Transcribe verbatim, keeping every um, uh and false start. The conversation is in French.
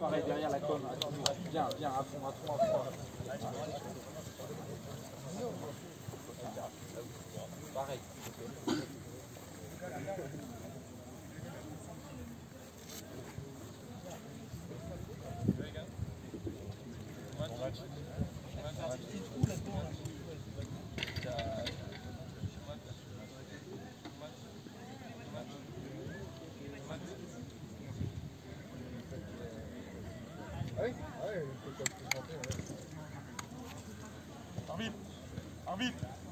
pareil, derrière la com. Bien, bien, à fond, à fond, à fond. Pareil. Arbitre, arbitre.